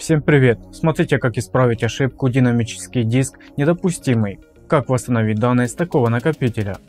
Всем привет! Смотрите, как исправить ошибку динамический диск недопустимый. Как восстановить данные с такого накопителя.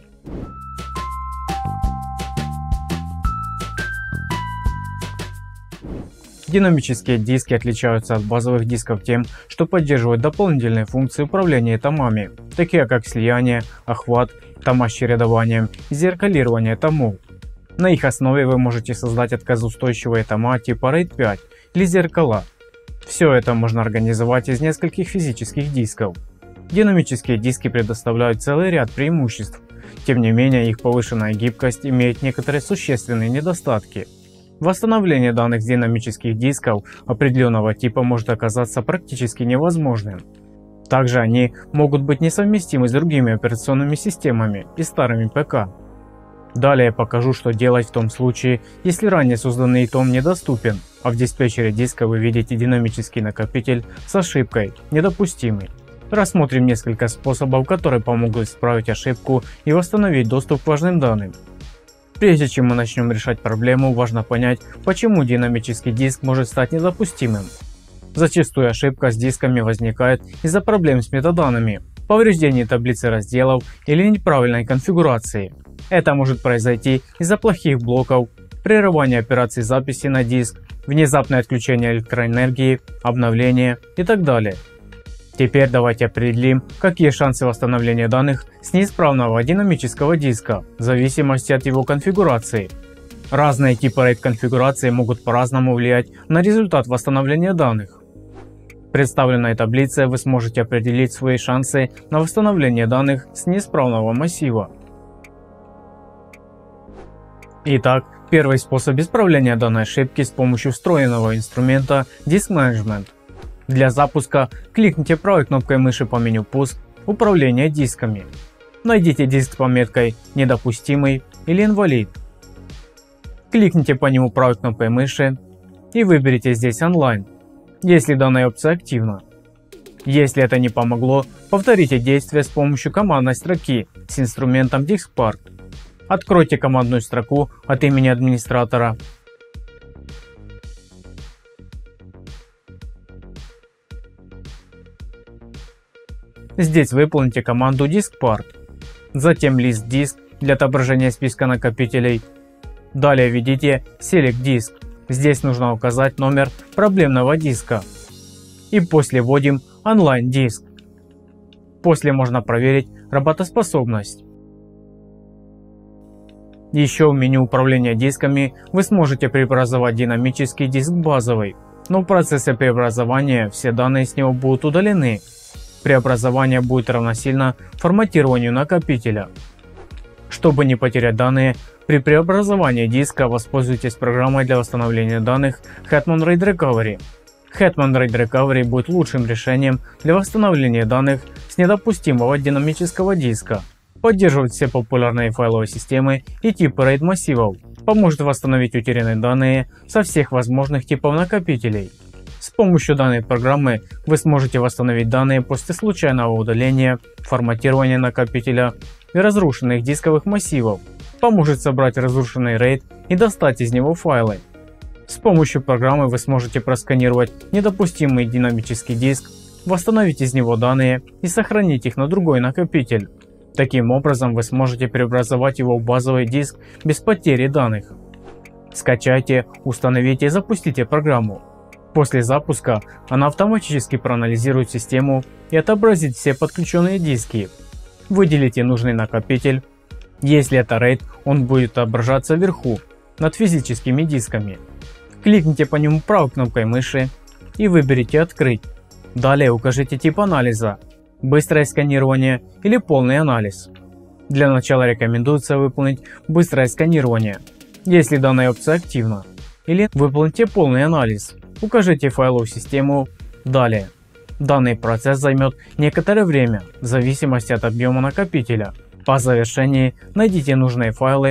Динамические диски отличаются от базовых дисков тем, что поддерживают дополнительные функции управления томами, такие как слияние, охват, тома с чередованием и зеркалирование томов. На их основе вы можете создать отказоустойчивые тома типа RAID 5 или зеркала. Все это можно организовать из нескольких физических дисков. Динамические диски предоставляют целый ряд преимуществ, тем не менее их повышенная гибкость имеет некоторые существенные недостатки. Восстановление данных с динамических дисков определенного типа может оказаться практически невозможным. Также они могут быть несовместимы с другими операционными системами и старыми ПК. Далее я покажу, что делать в том случае, если ранее созданный том недоступен, а в диспетчере диска вы видите динамический накопитель с ошибкой «Недопустимый». Рассмотрим несколько способов, которые помогут исправить ошибку и восстановить доступ к важным данным. Прежде чем мы начнем решать проблему, важно понять, почему динамический диск может стать недопустимым. Зачастую ошибка с дисками возникает из-за проблем с метаданными, повреждений таблицы разделов или неправильной конфигурации. Это может произойти из-за плохих блоков, прерывания операций записи на диск, внезапное отключение электроэнергии, обновление и так далее. Теперь давайте определим, какие шансы восстановления данных с неисправного динамического диска в зависимости от его конфигурации. Разные типы RAID конфигурации могут по-разному влиять на результат восстановления данных. В представленной таблице вы сможете определить свои шансы на восстановление данных с неисправного массива. Итак, первый способ исправления данной ошибки с помощью встроенного инструмента Disk Management. Для запуска кликните правой кнопкой мыши по меню «Пуск», «Управление дисками». Найдите диск с пометкой «Недопустимый» или «Инвалид». Кликните по нему правой кнопкой мыши и выберите здесь «Онлайн», если данная опция активна. Если это не помогло, повторите действие с помощью командной строки с инструментом DiskPart. Откройте командную строку от имени администратора. Здесь выполните команду DiskPart. Затем лист диск для отображения списка накопителей. Далее введите Select Disk. Здесь нужно указать номер проблемного диска. И после вводим Online Disk. После можно проверить работоспособность. Еще в меню управления дисками вы сможете преобразовать динамический диск в базовый, но в процессе преобразования все данные с него будут удалены. Преобразование будет равносильно форматированию накопителя. Чтобы не потерять данные, при преобразовании диска воспользуйтесь программой для восстановления данных Hetman RAID Recovery. Hetman RAID Recovery будет лучшим решением для восстановления данных с недопустимого динамического диска. Поддерживает все популярные файловые системы и типы RAID массивов. Поможет восстановить утерянные данные со всех возможных типов накопителей. С помощью данной программы вы сможете восстановить данные после случайного удаления, форматирования накопителя и разрушенных дисковых массивов. Поможет собрать разрушенный RAID и достать из него файлы. С помощью программы вы сможете просканировать недопустимый динамический диск, восстановить из него данные и сохранить их на другой накопитель. Таким образом вы сможете преобразовать его в базовый диск без потери данных. Скачайте, установите и запустите программу. После запуска она автоматически проанализирует систему и отобразит все подключенные диски. Выделите нужный накопитель. Если это RAID, он будет отображаться вверху, над физическими дисками. Кликните по нему правой кнопкой мыши и выберите «Открыть». Далее укажите тип анализа – быстрое сканирование или полный анализ. Для начала рекомендуется выполнить быстрое сканирование, если данная опция активна, или выполните полный анализ. Укажите файловую систему. Далее. Данный процесс займет некоторое время в зависимости от объема накопителя. По завершении найдите нужные файлы.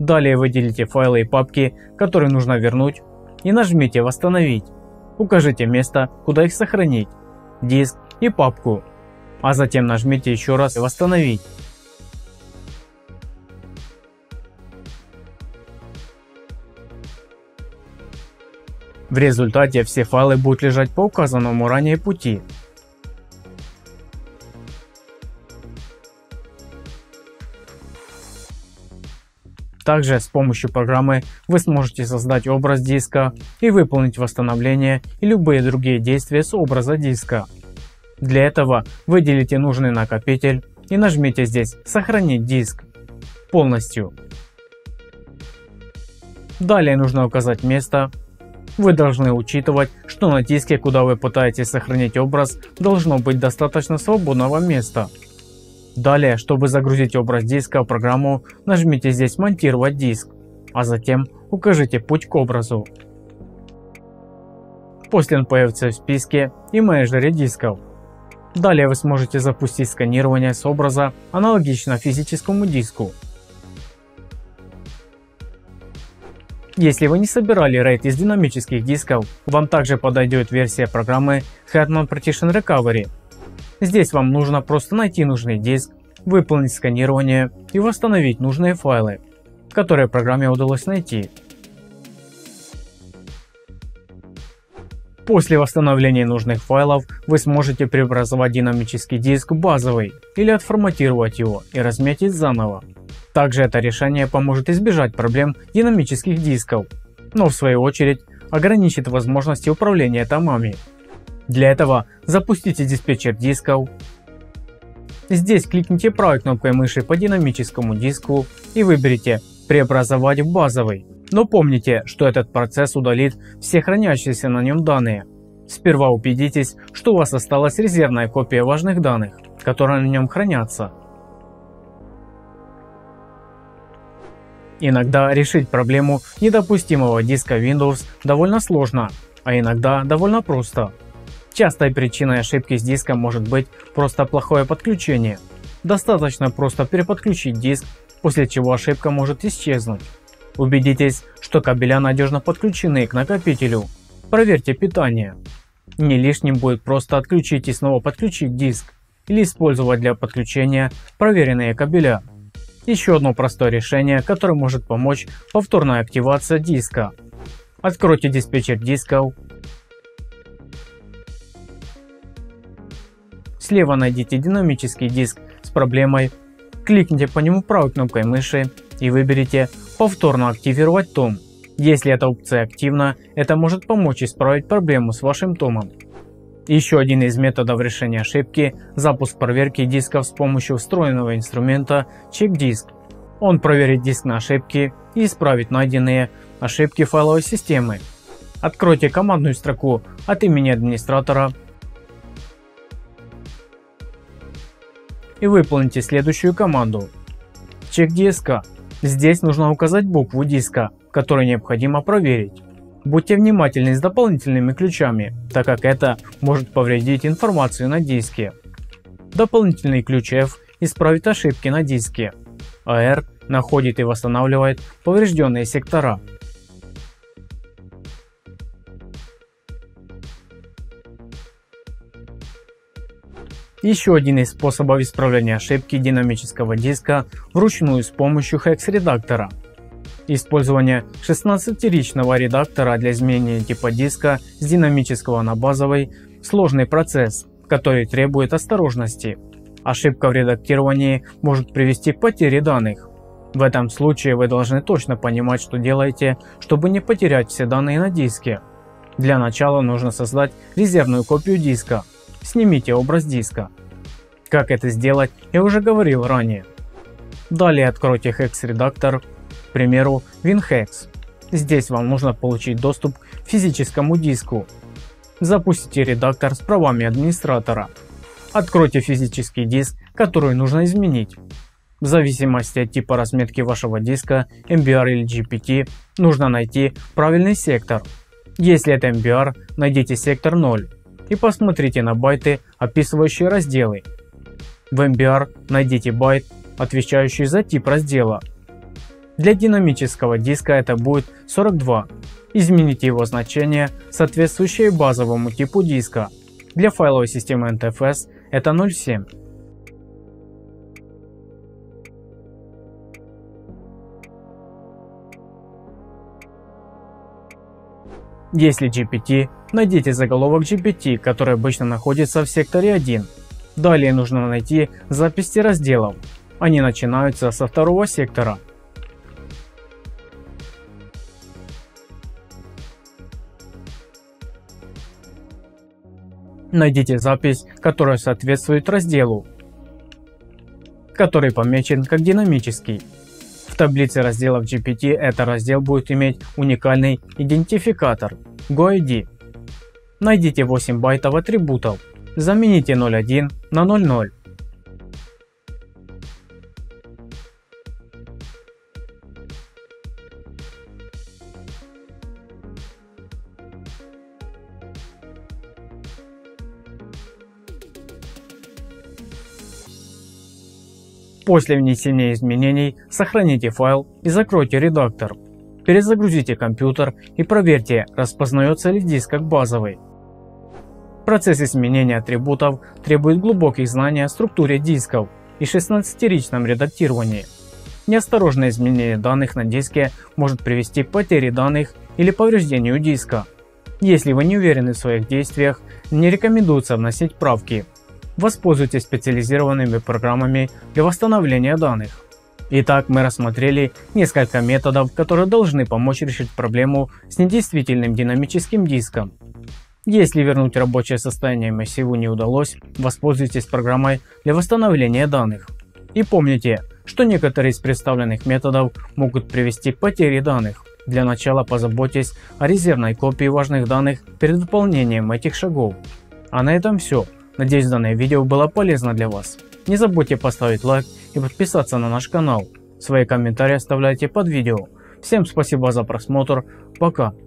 Далее выделите файлы и папки, которые нужно вернуть, и нажмите «Восстановить». Укажите место, куда их сохранить, диск и папку, а затем нажмите еще раз «Восстановить». В результате все файлы будут лежать по указанному ранее пути. Также с помощью программы вы сможете создать образ диска и выполнить восстановление и любые другие действия с образа диска. Для этого выделите нужный накопитель и нажмите здесь «Сохранить диск» полностью. Далее нужно указать место. Вы должны учитывать, что на диске, куда вы пытаетесь сохранить образ, должно быть достаточно свободного места. Далее, чтобы загрузить образ диска в программу, нажмите здесь «Монтировать диск», а затем укажите путь к образу. После он появится в списке и менеджере дисков. Далее вы сможете запустить сканирование с образа аналогично физическому диску. Если вы не собирали RAID из динамических дисков, вам также подойдет версия программы Hetman Partition Recovery. Здесь вам нужно просто найти нужный диск, выполнить сканирование и восстановить нужные файлы, которые программе удалось найти. После восстановления нужных файлов вы сможете преобразовать динамический диск в базовый или отформатировать его и разметить заново. Также это решение поможет избежать проблем динамических дисков, но в свою очередь ограничит возможности управления томами. Для этого запустите диспетчер дисков. Здесь кликните правой кнопкой мыши по динамическому диску и выберите «Преобразовать в базовый». Но помните, что этот процесс удалит все хранящиеся на нем данные. Сперва убедитесь, что у вас осталась резервная копия важных данных, которые на нем хранятся. Иногда решить проблему недопустимого диска Windows довольно сложно, а иногда довольно просто. Частой причиной ошибки с диском может быть просто плохое подключение. Достаточно просто переподключить диск, после чего ошибка может исчезнуть. Убедитесь, что кабеля надежно подключены к накопителю. Проверьте питание. Не лишним будет просто отключить и снова подключить диск, или использовать для подключения проверенные кабеля. Еще одно простое решение, которое может помочь — повторная активация диска. Откройте диспетчер дисков. Слева найдите динамический диск с проблемой, кликните по нему правой кнопкой мыши и выберите «Повторно активировать том». Если эта опция активна, это может помочь исправить проблему с вашим томом. Еще один из методов решения ошибки – запуск проверки дисков с помощью встроенного инструмента Check-Disk. Он проверит диск на ошибки и исправит найденные ошибки файловой системы. Откройте командную строку от имени администратора и выполните следующую команду. Check диска. Здесь нужно указать букву диска, которую необходимо проверить. Будьте внимательны с дополнительными ключами, так как это может повредить информацию на диске. Дополнительный ключ F исправит ошибки на диске, а R находит и восстанавливает поврежденные сектора. Еще один из способов исправления ошибки динамического диска вручную с помощью хекс-редактора. Использование 16-ричного редактора для изменения типа диска с динамического на базовый – сложный процесс, который требует осторожности. Ошибка в редактировании может привести к потере данных. В этом случае вы должны точно понимать, что делаете, чтобы не потерять все данные на диске. Для начала нужно создать резервную копию диска. Снимите образ диска. Как это сделать, я уже говорил ранее. Далее откройте хекс-редактор, к примеру WinHex. Здесь вам нужно получить доступ к физическому диску. Запустите редактор с правами администратора. Откройте физический диск, который нужно изменить. В зависимости от типа разметки вашего диска, MBR или GPT, нужно найти правильный сектор. Если это MBR, найдите сектор 0 и посмотрите на байты, описывающие разделы. В MBR найдите байт, отвечающий за тип раздела. Для динамического диска это будет 42. Измените его значение, соответствующее базовому типу диска. Для файловой системы NTFS это 0.7. Если GPT, найдите заголовок GPT, который обычно находится в секторе 1. Далее нужно найти записи разделов. Они начинаются со второго сектора. Найдите запись, которая соответствует разделу, который помечен как динамический. В таблице разделов GPT этот раздел будет иметь уникальный идентификатор GoID. Найдите 8 байтов атрибутов. Замените 0.1 на 0.0. После внесения изменений сохраните файл и закройте редактор. Перезагрузите компьютер и проверьте, распознается ли диск как базовый. Процесс изменения атрибутов требует глубоких знаний о структуре дисков и 16-ричном редактировании. Неосторожное изменение данных на диске может привести к потере данных или повреждению диска. Если вы не уверены в своих действиях, не рекомендуется вносить правки. Воспользуйтесь специализированными программами для восстановления данных. Итак, мы рассмотрели несколько методов, которые должны помочь решить проблему с недействительным динамическим диском. Если вернуть рабочее состояние массиву не удалось, воспользуйтесь программой для восстановления данных. И помните, что некоторые из представленных методов могут привести к потере данных. Для начала позаботьтесь о резервной копии важных данных перед выполнением этих шагов. А на этом все. Надеюсь, данное видео было полезно для вас. Не забудьте поставить лайк и подписаться на наш канал. Свои комментарии оставляйте под видео. Всем спасибо за просмотр. Пока.